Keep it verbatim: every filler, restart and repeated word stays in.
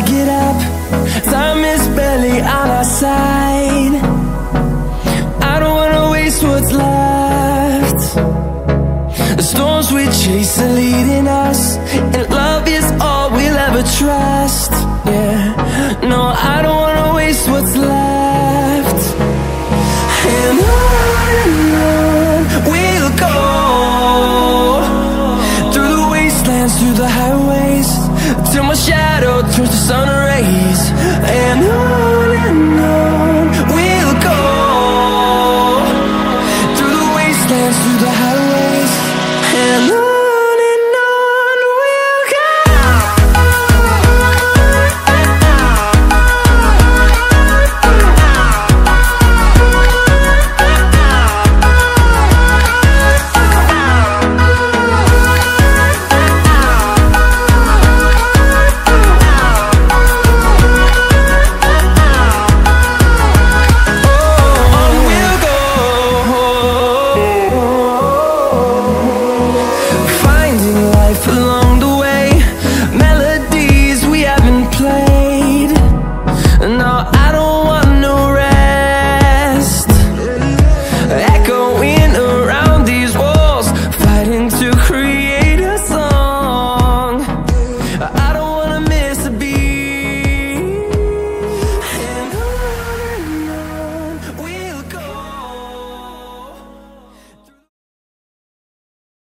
get up, time is barely on our side. I don't wanna waste what's left. The storms we chase are leading us, and love is all we'll ever trust. Yeah, no, I don't